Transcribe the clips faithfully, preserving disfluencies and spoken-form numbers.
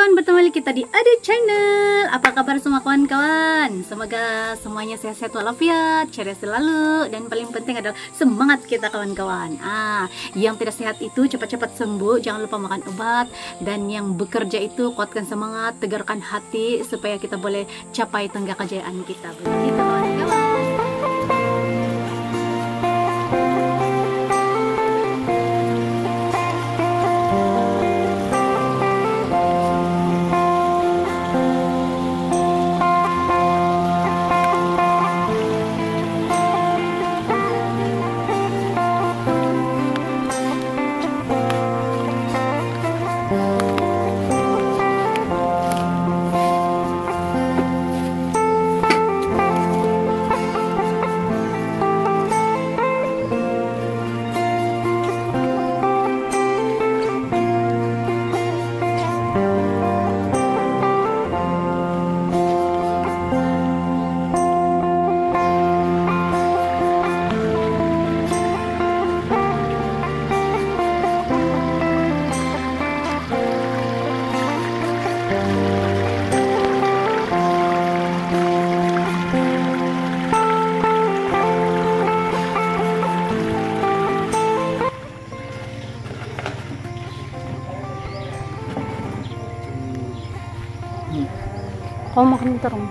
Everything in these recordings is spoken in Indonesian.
kawan-kawan, bertemu lagi kita di Adu Channel. Apa kabar semua kawan-kawan? Semoga semuanya sehat-sehat walafiat, ceria selalu, dan paling penting adalah semangat kita kawan-kawan. Ah, yang tidak sehat itu cepat-cepat sembuh, jangan lupa makan obat, dan yang bekerja itu kuatkan semangat, tegarkan hati supaya kita boleh capai tangga kejayaan kita. Begitu kawan-kawan. Kau makan terung.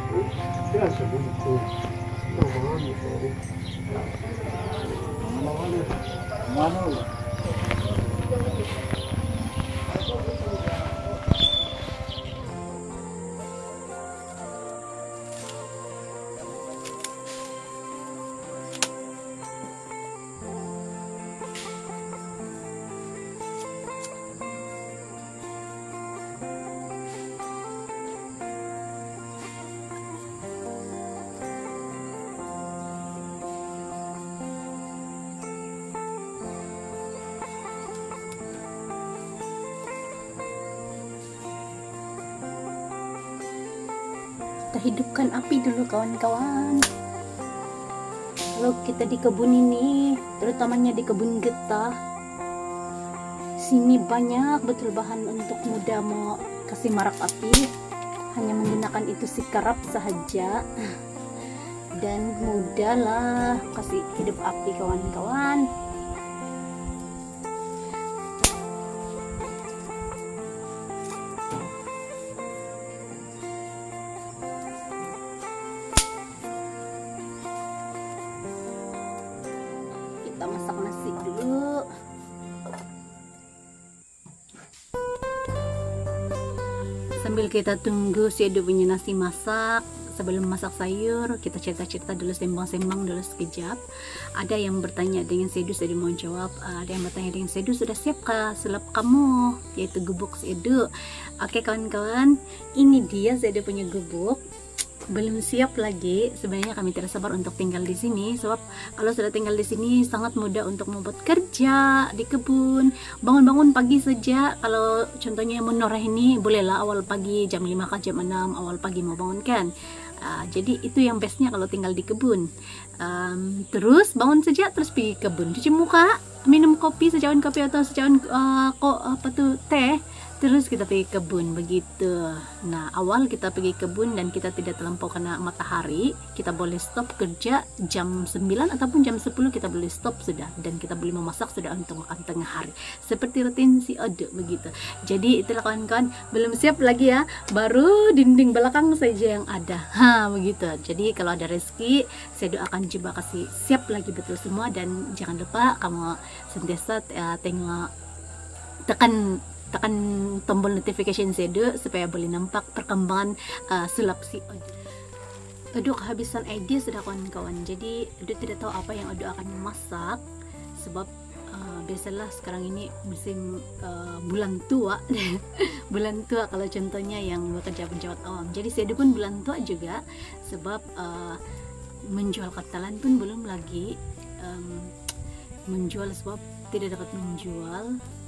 Kita hidupkan api dulu kawan-kawan. Kalau kita di kebun ini, terutamanya di kebun getah, sini banyak betul bahan untuk mudah mau kasih marak api. Hanya menggunakan itu si karap saja, dan mudahlah kasih hidup api kawan-kawan. Kita masak nasi dulu. Sambil kita tunggu si Edo punya nasi masak, sebelum masak sayur, kita cerita-cerita dulu, sembang-sembang dulu sekejap. Ada yang bertanya dengan Sedu, Sedu mau jawab. Ada yang bertanya dengan Sedu, sudah siapkah sulap kamu, yaitu gubuk Sedu? Oke kawan-kawan, ini dia Sedu punya gubuk. Belum siap lagi. Sebenarnya kami tidak sabar untuk tinggal di sini, sebab kalau sudah tinggal di sini sangat mudah untuk membuat kerja di kebun. Bangun-bangun pagi saja. Kalau contohnya Menora ini bolehlah awal pagi jam lima ke jam enam awal pagi mau bangun kan. Uh, jadi itu yang bestnya kalau tinggal di kebun. Um, terus bangun saja, terus pergi kebun, cuci muka, minum kopi, secawan kopi atau secawan uh, kok apa tuh teh. Terus kita pergi kebun begitu. Nah, awal kita pergi kebun dan kita tidak terlampau kena matahari, kita boleh stop kerja jam sembilan ataupun jam sepuluh kita boleh stop sudah, dan kita boleh memasak sudah untuk makan tengah hari. Seperti rutin si Odo begitu. Jadi itulah kawan-kawan, belum siap lagi ya, baru dinding belakang saja yang ada. Ha, begitu. Jadi kalau ada rezeki, saya doakan coba kasih siap lagi betul semua, dan jangan lupa kamu sentiasa uh, tengok tekan tekan tombol notification Sedu supaya boleh nampak perkembangan uh, sulap si Odo. Odo kehabisan ide sudah kawan-kawan, jadi Odo tidak tahu apa yang Odo akan masak, sebab uh, biasalah sekarang ini musim uh, bulan tua. Bulan tua kalau contohnya yang bekerja penjawat awam, jadi Sedu pun bulan tua juga, sebab uh, menjual katalan pun belum lagi um, menjual, sebab tidak dapat menjual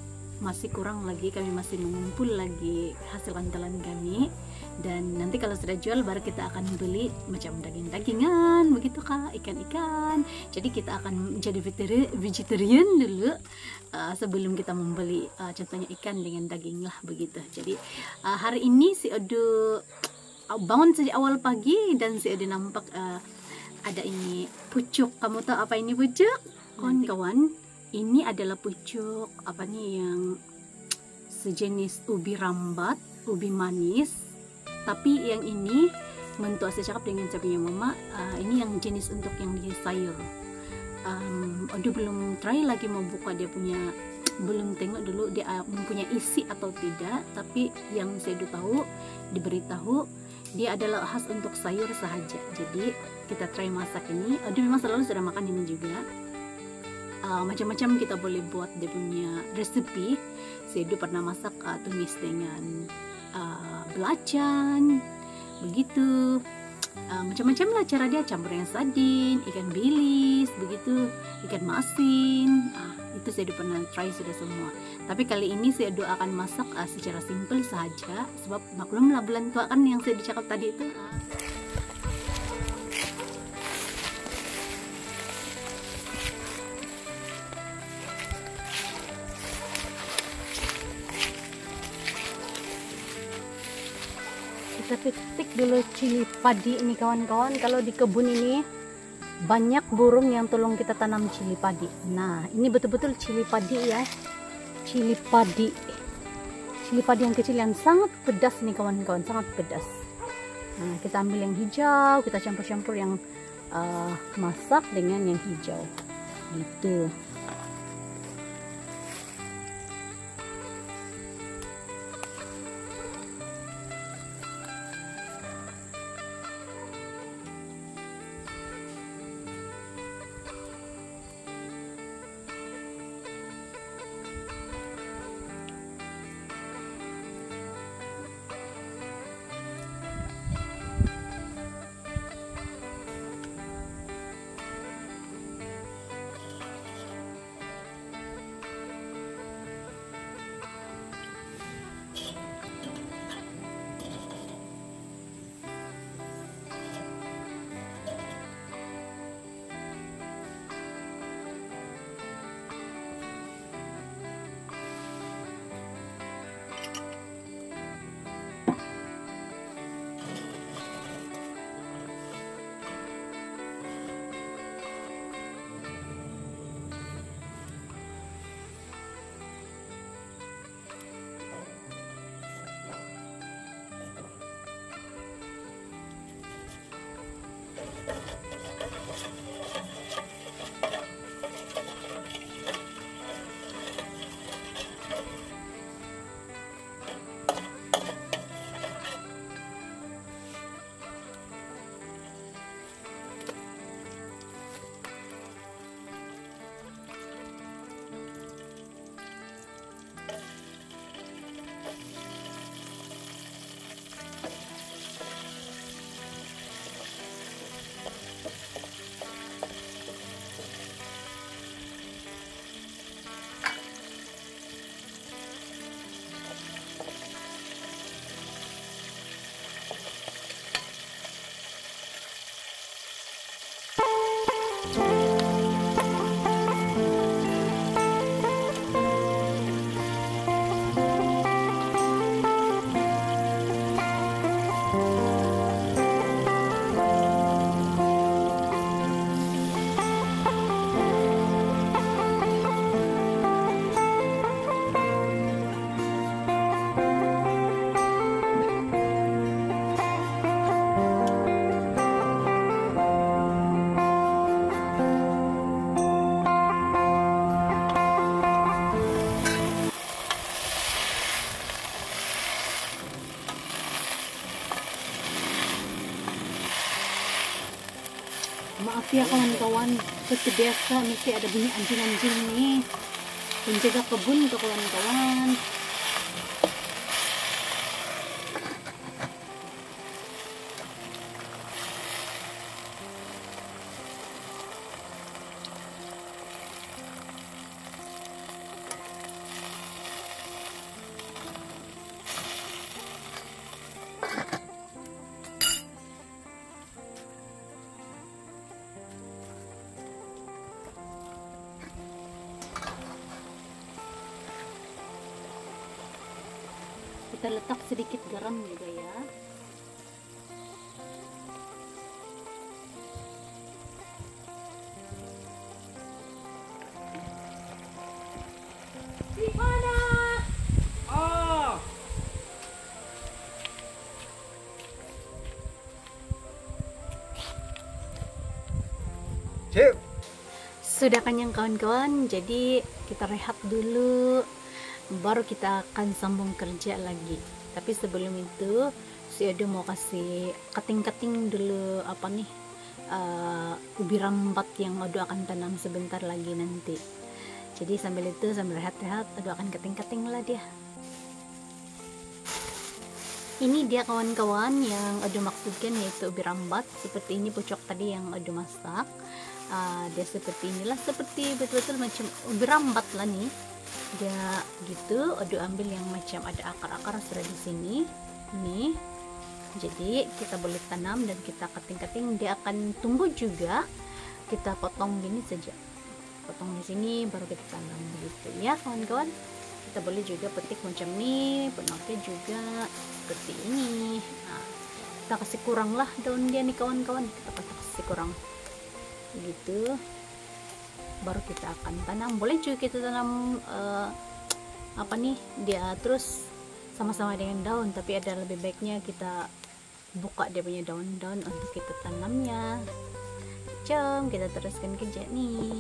masih kurang lagi, kami masih mengumpul lagi hasil andalan kami, dan nanti kalau sudah jual baru kita akan beli macam daging-dagingan begitu Kak, ikan-ikan. Jadi kita akan menjadi vegetarian dulu uh, sebelum kita membeli uh, contohnya ikan dengan daging lah begitu. Jadi uh, hari ini si Odo bangun sejak awal pagi dan si Odo nampak uh, ada ini pucuk. Kamu tahu apa ini pucuk? Kawan-kawan, ini adalah pucuk apa nih yang sejenis ubi rambat, ubi manis. Tapi yang ini mentua saya cakap dengan saya punya mama, uh, ini yang jenis untuk yang di sayur. Um, Odo belum try lagi mau buka dia punya, belum tengok dulu dia uh, mempunyai isi atau tidak. Tapi yang saya tahu, diberitahu dia adalah khas untuk sayur sahaja. Jadi kita try masak ini. Odo memang selalu sudah makan ini juga. Uh, macam-macam kita boleh buat dia punya resepi. Saya dulu pernah masak uh, tumis dengan uh, belacan begitu, uh, macam-macam lah cara dia, campur yang sardin, ikan bilis begitu, ikan masin. uh, itu saya dulu pernah try sudah semua. Tapi kali ini saya dulu akan masak uh, secara simple saja, sebab maklumlah bulan tua kan yang saya dicakap tadi itu. uh. Kita petik dulu cili padi ini kawan-kawan. Kalau di kebun ini banyak burung yang tolong kita tanam cili padi. Nah, ini betul-betul cili padi ya. Cili padi. Cili padi yang kecil yang sangat pedas nih kawan-kawan, sangat pedas. Nah, kita ambil yang hijau, kita campur-campur yang uh, masak dengan yang hijau. Gitu. Maaf ya kawan-kawan, seperti biasa mesti ada bunyi anjing-anjing nih, penjaga kebun untuk kawan-kawan. kita letak sedikit garam juga ya. Di mana? Oh. Cip. Sudah kenyang kawan-kawan, jadi kita rehat dulu, baru kita akan sambung kerja lagi. Tapi sebelum itu si Edo mau kasih cutting-cutting dulu apa nih uh, ubi rambat yang Edo akan tanam sebentar lagi nanti. Jadi sambil itu, sambil rehat-rehat, Edo akan cutting-cutting lah dia. Ini dia kawan-kawan yang Edo maksudkan, yaitu ubi rambat. Seperti ini pucuk tadi yang Edo masak. Uh, dia seperti inilah, seperti betul-betul macam ubi rambat lah nih. Dia gitu, Edo ambil yang macam ada akar-akar sudah di sini. Nih. Jadi kita boleh tanam dan kita cutting-cutting, dia akan tumbuh juga. Kita potong gini saja. Potong di sini baru kita tanam begitu ya kawan-kawan. Kita boleh juga petik macam ini, penoknya juga seperti ini. Nah, kita kasih kurang lah daun dia nih kawan-kawan, kita kasih kurang gitu, baru kita akan tanam. Boleh juga kita tanam uh, apa nih dia terus sama-sama dengan daun, tapi ada lebih baiknya kita buka dia punya daun-daun untuk kita tanamnya. Jom kita teruskan kerja nih.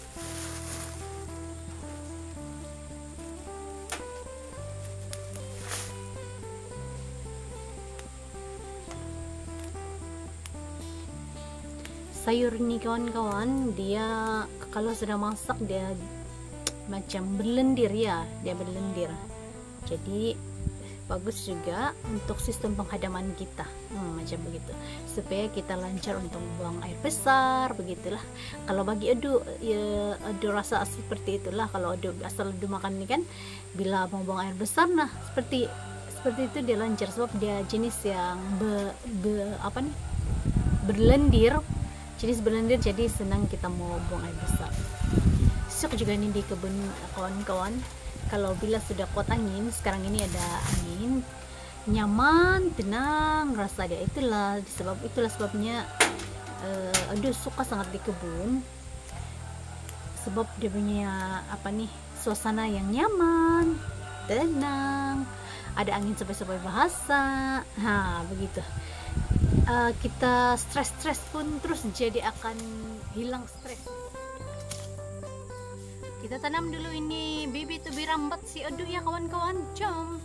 Sayur ini kawan-kawan, dia kalau sudah masak dia macam berlendir ya, dia berlendir. Jadi bagus juga untuk sistem penghadaman kita, hmm, macam begitu, supaya kita lancar untuk buang air besar, begitulah. Kalau bagi Edo, ya, Edo rasa seperti itulah. Kalau Edo asal Edo makan ini kan, bila mau buang air besar, nah seperti seperti itu dia lancar, sebab dia jenis yang be, be, apa nih berlendir. Jenis berlendir, jadi senang kita mau buang air besar. Sok juga nih di kebun kawan-kawan, kalau bila sudah kuat angin, sekarang ini ada angin, nyaman, tenang rasa dia. Itulah sebab itulah sebabnya uh, aduh suka sangat di kebun, sebab dia punya apa nih suasana yang nyaman, tenang, ada angin sampai-sampai bahasa, ha begitu. Uh, kita stres-stres pun terus jadi akan hilang stres. Kita tanam dulu ini bibit ubi rambat si Edo ya kawan-kawan. Jom.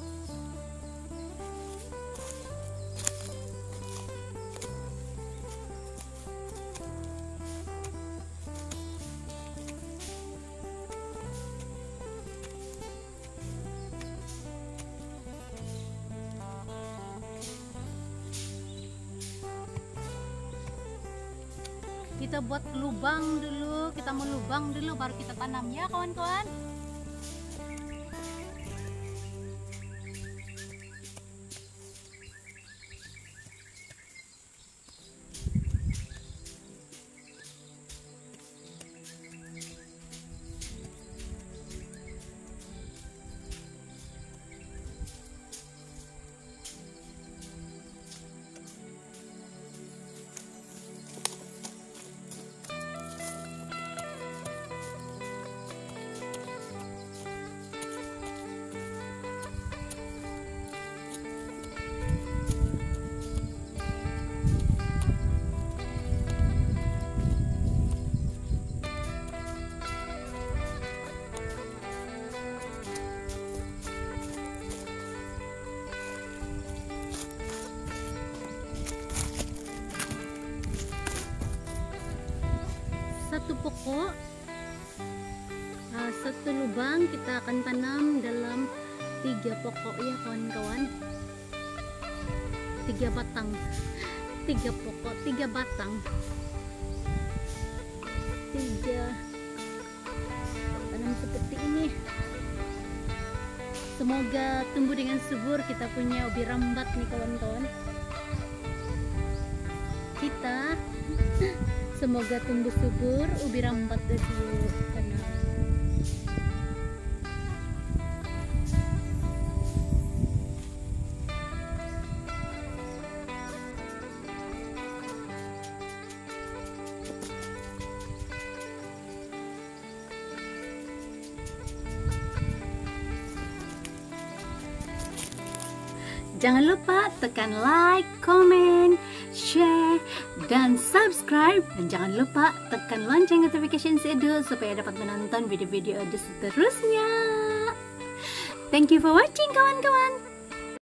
Kita buat lubang dulu, kita mau lubang dulu baru kita tanam ya kawan-kawan. Satu pokok, uh, satu lubang kita akan tanam dalam tiga pokok ya kawan-kawan, tiga batang, tiga pokok, tiga batang, tiga tanam seperti ini. Semoga tumbuh dengan subur kita punya ubi rambat nih kawan-kawan. Kita semoga tumbuh subur ubi rambat dari tanah. Jangan lupa tekan like, comment, share, dan subscribe. Dan jangan lupa tekan lonceng notification Sedu supaya dapat menonton video-video seterusnya. Thank you for watching kawan-kawan.